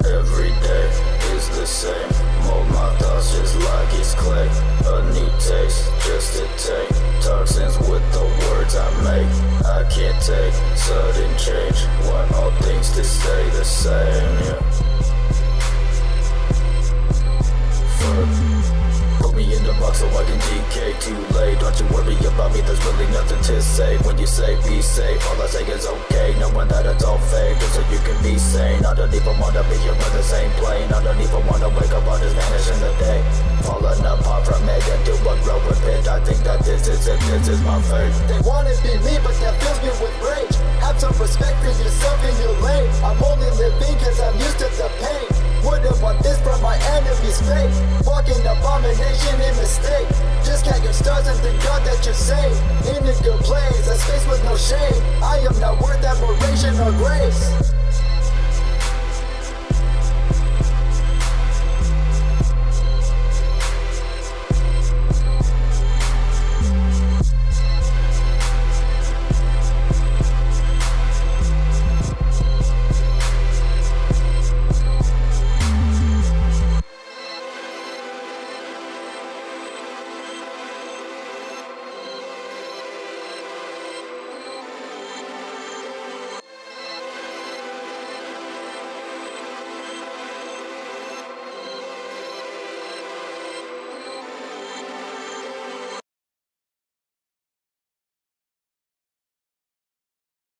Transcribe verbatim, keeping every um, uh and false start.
Every day is the same. Mold my thoughts just like it's clay. A new taste, just a taint. Toxins with the words I make. I can't take sudden change. Want all things to stay the same, yeah. Put me in the box so I can decay. Too late, don't you worry about me, there's really nothing to say. When you say be safe, all I say is okay, knowing that it's all fake, just so you can be sane. I don't even wanna be here on the same plane. I don't even wanna wake up on this vanish in the day. Falling apart from it into a growing pit. I think that this is it, this is my fate. They wanna be me, but that fills me with rage. Have some respect for yourself and your lane. I'm only living cause I'm used to the pain. Wouldn't want this from my enemy's fate. Walking abomination in mistake. Just count your stars and thank God that you're safe. In a good place, a space with no shame. I am not worth admiration or grace.